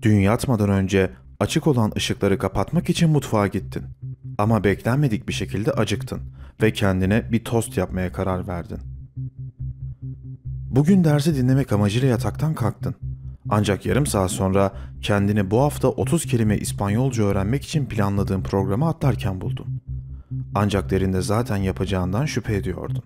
Dün yatmadan önce açık olan ışıkları kapatmak için mutfağa gittin. Ama beklenmedik bir şekilde acıktın ve kendine bir tost yapmaya karar verdin. Bugün dersi dinlemek amacıyla yataktan kalktın. Ancak yarım saat sonra kendini bu hafta 30 kelime İspanyolca öğrenmek için planladığın programı atlarken buldun. Ancak derinde zaten yapacağından şüphe ediyordun.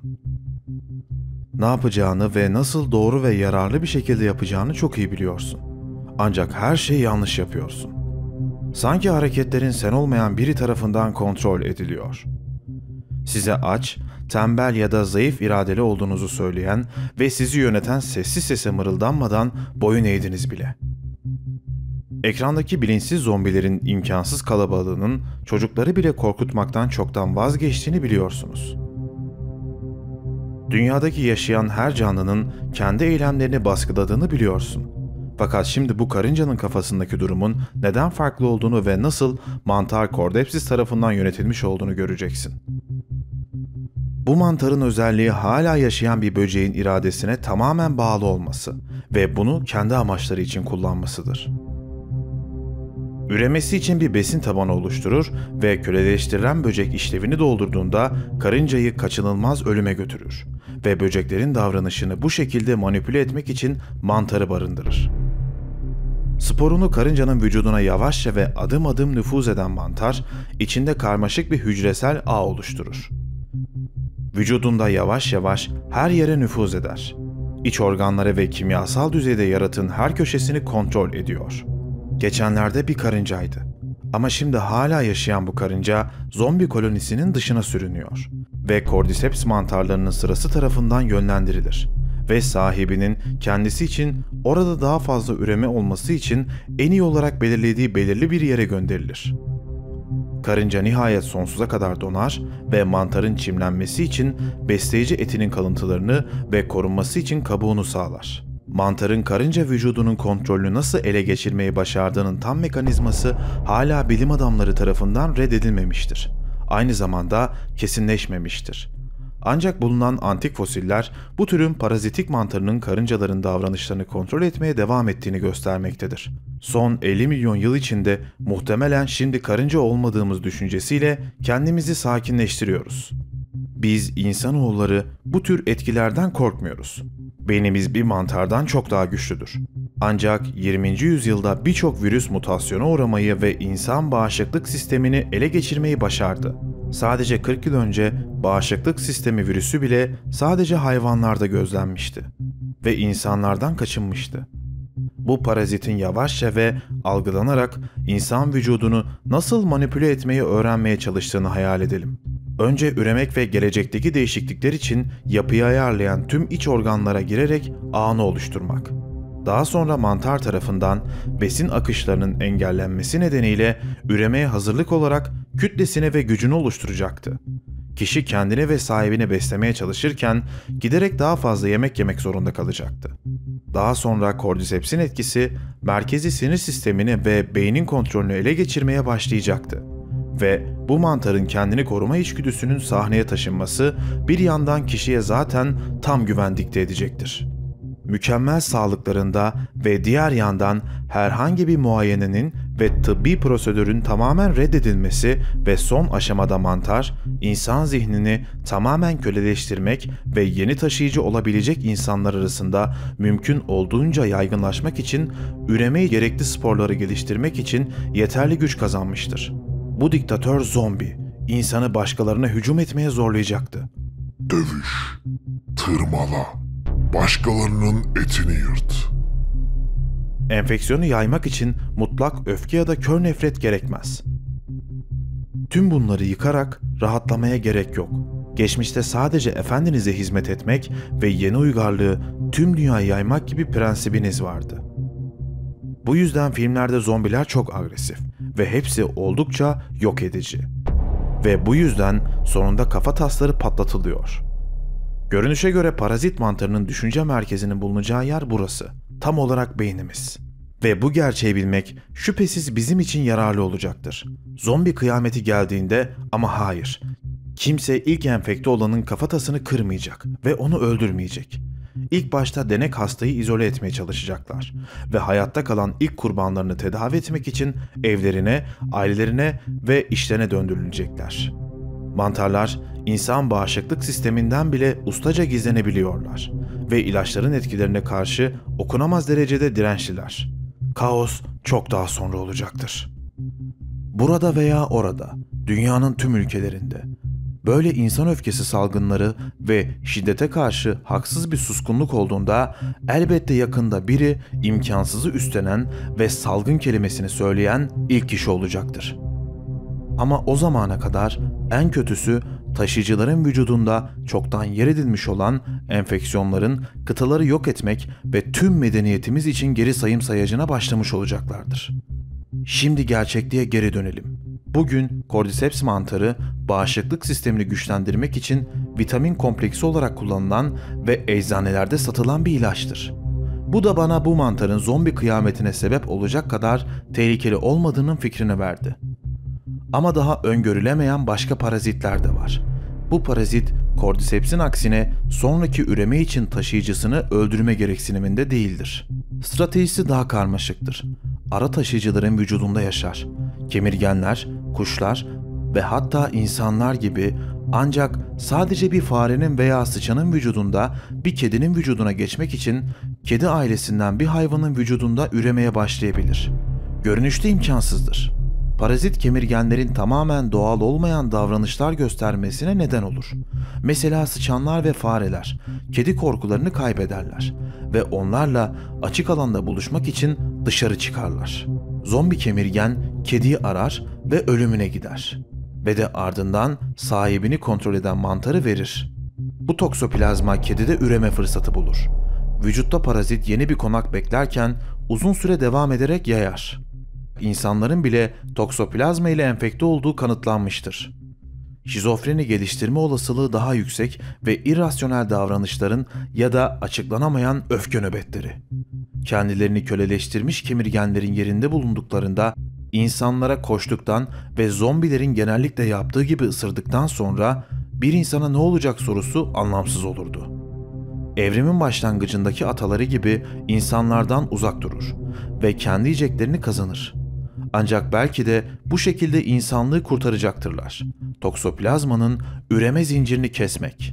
Ne yapacağını ve nasıl doğru ve yararlı bir şekilde yapacağını çok iyi biliyorsun. Ancak her şeyi yanlış yapıyorsun. Sanki hareketlerin sen olmayan biri tarafından kontrol ediliyor. Size aç, tembel ya da zayıf iradeli olduğunuzu söyleyen ve sizi yöneten sessiz sese mırıldanmadan boyun eğdiniz bile. Ekrandaki bilinçsiz zombilerin imkansız kalabalığının çocukları bile korkutmaktan çoktan vazgeçtiğini biliyorsunuz. Dünyadaki yaşayan her canlının kendi eylemlerini baskıladığını biliyorsun. Fakat şimdi bu karıncanın kafasındaki durumun neden farklı olduğunu ve nasıl mantar Kordepsis tarafından yönetilmiş olduğunu göreceksin. Bu mantarın özelliği hala yaşayan bir böceğin iradesine tamamen bağlı olması ve bunu kendi amaçları için kullanmasıdır. Üremesi için bir besin tabanı oluşturur ve köleleştirilen böcek işlevini doldurduğunda karıncayı kaçınılmaz ölüme götürür ve böceklerin davranışını bu şekilde manipüle etmek için mantarı barındırır. Sporunu karıncanın vücuduna yavaşça ve adım adım nüfuz eden mantar, içinde karmaşık bir hücresel ağ oluşturur. Vücudunda yavaş yavaş her yere nüfuz eder. İç organlara ve kimyasal düzeyde yaratığın her köşesini kontrol ediyor. Geçenlerde bir karıncaydı. Ama şimdi hala yaşayan bu karınca zombi kolonisinin dışına sürünüyor ve Cordyceps mantarlarının sırası tarafından yönlendirilir ve sahibinin kendisi için orada daha fazla üreme olması için en iyi olarak belirlediği belirli bir yere gönderilir. Karınca nihayet sonsuza kadar donar ve mantarın çimlenmesi için besleyici etinin kalıntılarını ve korunması için kabuğunu sağlar. Mantarın karınca vücudunun kontrolünü nasıl ele geçirmeyi başardığının tam mekanizması hala bilim adamları tarafından reddedilmemiştir. Aynı zamanda kesinleşmemiştir. Ancak bulunan antik fosiller bu türün parazitik mantarının karıncaların davranışlarını kontrol etmeye devam ettiğini göstermektedir. Son 50 milyon yıl içinde muhtemelen şimdi karınca olmadığımız düşüncesiyle kendimizi sakinleştiriyoruz. Biz insanoğulları bu tür etkilerden korkmuyoruz. Beynimiz bir mantardan çok daha güçlüdür. Ancak 20. yüzyılda birçok virüs mutasyona uğramayı ve insan bağışıklık sistemini ele geçirmeyi başardı. Sadece 40 yıl önce bağışıklık sistemi virüsü bile sadece hayvanlarda gözlenmişti ve insanlardan kaçınmıştı. Bu parazitin yavaşça ve algılanarak insan vücudunu nasıl manipüle etmeyi öğrenmeye çalıştığını hayal edelim. Önce üremek ve gelecekteki değişiklikler için yapıyı ayarlayan tüm iç organlara girerek ağını oluşturmak. Daha sonra mantar tarafından besin akışlarının engellenmesi nedeniyle üremeye hazırlık olarak kütlesini ve gücünü oluşturacaktı. Kişi kendini ve sahibini beslemeye çalışırken giderek daha fazla yemek yemek zorunda kalacaktı. Daha sonra Cordyceps'in etkisi merkezi sinir sistemini ve beynin kontrolünü ele geçirmeye başlayacaktı. Ve bu mantarın kendini koruma içgüdüsünün sahneye taşınması bir yandan kişiye zaten tam güven dikte edecektir. Mükemmel sağlıklarında ve diğer yandan herhangi bir muayenenin ve tıbbi prosedürün tamamen reddedilmesi ve son aşamada mantar, insan zihnini tamamen köleleştirmek ve yeni taşıyıcı olabilecek insanlar arasında mümkün olduğunca yaygınlaşmak için üremeyi gerekli sporları geliştirmek için yeterli güç kazanmıştır. Bu diktatör zombi, insanı başkalarına hücum etmeye zorlayacaktı. Dövüş, tırmala, başkalarının etini yırt. Enfeksiyonu yaymak için mutlak öfke ya da kör nefret gerekmez. Tüm bunları yıkarak rahatlamaya gerek yok. Geçmişte sadece efendinize hizmet etmek ve yeni uygarlığı tüm dünyaya yaymak gibi prensibiniz vardı. Bu yüzden filmlerde zombiler çok agresif ve hepsi oldukça yok edici. Ve bu yüzden sonunda kafa tasları patlatılıyor. Görünüşe göre parazit mantarının düşünce merkezinin bulunacağı yer burası. Tam olarak beynimiz. Ve bu gerçeği bilmek şüphesiz bizim için yararlı olacaktır. Zombi kıyameti geldiğinde ama hayır. Kimse ilk enfekte olanın kafatasını kırmayacak ve onu öldürmeyecek. İlk başta denek hastayı izole etmeye çalışacaklar ve hayatta kalan ilk kurbanlarını tedavi etmek için evlerine, ailelerine ve işlerine döndürülecekler. Mantarlar, insan bağışıklık sisteminden bile ustaca gizlenebiliyorlar ve ilaçların etkilerine karşı okunamaz derecede dirençliler. Kaos çok daha sonra olacaktır. Burada veya orada, dünyanın tüm ülkelerinde, böyle insan öfkesi salgınları ve şiddete karşı haksız bir suskunluk olduğunda elbette yakında biri imkansızı üstlenen ve salgın kelimesini söyleyen ilk kişi olacaktır. Ama o zamana kadar en kötüsü taşıyıcıların vücudunda çoktan yer edilmiş olan enfeksiyonların kıtaları yok etmek ve tüm medeniyetimiz için geri sayım sayacına başlamış olacaklardır. Şimdi gerçekliğe geri dönelim. Bugün Cordyceps mantarı bağışıklık sistemini güçlendirmek için vitamin kompleksi olarak kullanılan ve eczanelerde satılan bir ilaçtır. Bu da bana bu mantarın zombi kıyametine sebep olacak kadar tehlikeli olmadığının fikrini verdi. Ama daha öngörülemeyen başka parazitler de var. Bu parazit Cordyceps'in aksine sonraki üreme için taşıyıcısını öldürme gereksiniminde değildir. Stratejisi daha karmaşıktır. Ara taşıyıcıların vücudunda yaşar. Kemirgenler, kuşlar ve hatta insanlar gibi, ancak sadece bir farenin veya sıçanın vücudunda bir kedinin vücuduna geçmek için kedi ailesinden bir hayvanın vücudunda üremeye başlayabilir. Görünüşte imkansızdır. Parazit kemirgenlerin tamamen doğal olmayan davranışlar göstermesine neden olur. Mesela sıçanlar ve fareler kedi korkularını kaybederler ve onlarla açık alanda buluşmak için dışarı çıkarlar. Zombi kemirgen kediyi arar ve ölümüne gider ve de ardından sahibini kontrol eden mantarı verir. Bu toksoplazma kedide üreme fırsatı bulur. Vücutta parazit yeni bir konak beklerken uzun süre devam ederek yayar. İnsanların bile toksoplazma ile enfekte olduğu kanıtlanmıştır. Şizofreni geliştirme olasılığı daha yüksek ve irrasyonel davranışların ya da açıklanamayan öfke nöbetleri. Kendilerini köleleştirmiş kemirgenlerin yerinde bulunduklarında insanlara koştuktan ve zombilerin genellikle yaptığı gibi ısırdıktan sonra bir insana ne olacak sorusu anlamsız olurdu. Evrimin başlangıcındaki ataları gibi insanlardan uzak durur ve kendi yiyeceklerini kazanır. Ancak belki de bu şekilde insanlığı kurtaracaktırlar. Toksoplazmanın üreme zincirini kesmek.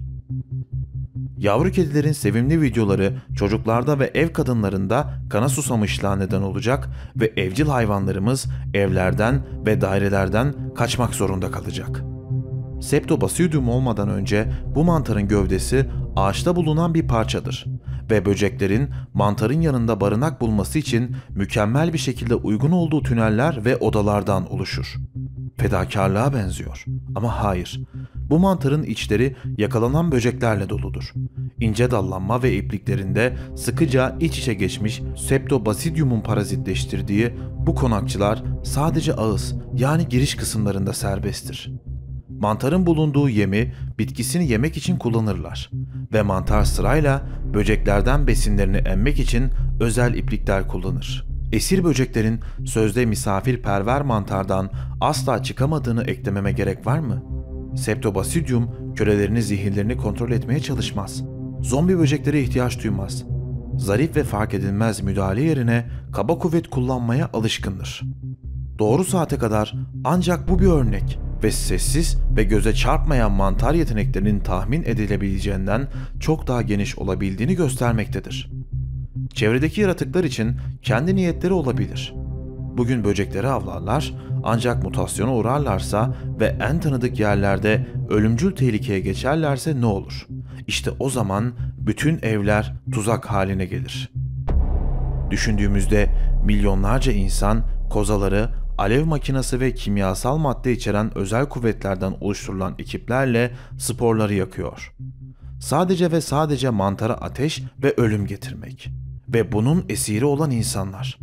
Yavru kedilerin sevimli videoları çocuklarda ve ev kadınlarında kana susamışlığa neden olacak ve evcil hayvanlarımız evlerden ve dairelerden kaçmak zorunda kalacak. Septobasidium olmadan önce bu mantarın gövdesi ağaçta bulunan bir parçadır ve böceklerin mantarın yanında barınak bulması için mükemmel bir şekilde uygun olduğu tüneller ve odalardan oluşur. Fedakarlığa benziyor ama hayır. Bu mantarın içleri yakalanan böceklerle doludur. İnce dallanma ve ipliklerinde sıkıca iç içe geçmiş Septobasidium'un parazitleştirdiği bu konakçılar sadece ağız, yani giriş kısımlarında serbesttir. Mantarın bulunduğu yemi bitkisini yemek için kullanırlar ve mantar sırayla böceklerden besinlerini emmek için özel iplikler kullanır. Esir böceklerin sözde misafirperver mantardan asla çıkamadığını eklememe gerek var mı? Septobasidium kölelerini zihinlerini kontrol etmeye çalışmaz. Zombi böceklere ihtiyaç duymaz. Zarif ve fark edilmez müdahale yerine kaba kuvvet kullanmaya alışkındır. Doğru saate kadar ancak bu bir örnek ve sessiz ve göze çarpmayan mantar yeteneklerinin tahmin edilebileceğinden çok daha geniş olabildiğini göstermektedir. Çevredeki yaratıklar için kendi niyetleri olabilir. Bugün böcekleri avlarlar, ancak mutasyona uğrarlarsa ve en tanıdık yerlerde ölümcül tehlikeye geçerlerse ne olur? İşte o zaman bütün evler tuzak haline gelir. Düşündüğümüzde milyonlarca insan kozaları, alev makinesi ve kimyasal madde içeren özel kuvvetlerden oluşturulan ekiplerle sporları yakıyor. Sadece ve sadece mantara ateş ve ölüm getirmek. Ve bunun esiri olan insanlar.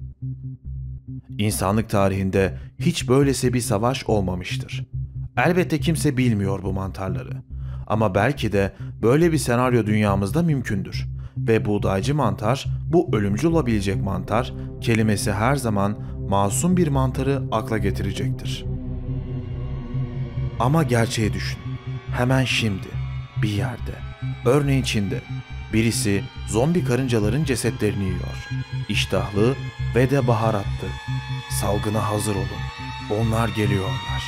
İnsanlık tarihinde hiç böylesi bir savaş olmamıştır. Elbette kimse bilmiyor bu mantarları. Ama belki de böyle bir senaryo dünyamızda mümkündür. Ve buğdaycı mantar, bu ölümcül olabilecek mantar kelimesi her zaman masum bir mantarı akla getirecektir. Ama gerçeği düşün. Hemen şimdi, bir yerde, örneğin Çin'de, Birisi zombi karıncaların cesetlerini yiyor. İştahlı ve de baharatlı. Salgına hazır olun. Onlar geliyorlar.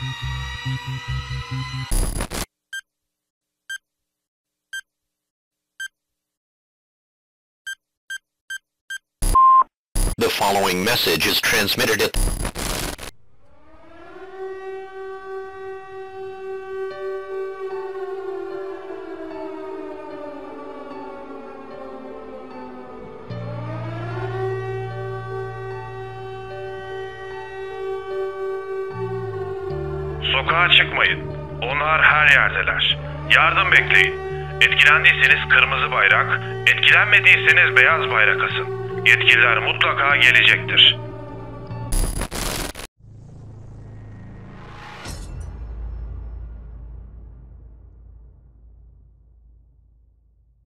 The following message is transmitted at Sokağa çıkmayın. Onlar her yerdeler. Yardım bekleyin. Etkilendiyseniz kırmızı bayrak, etkilenmediyseniz beyaz bayrak asın. Yetkililer mutlaka gelecektir.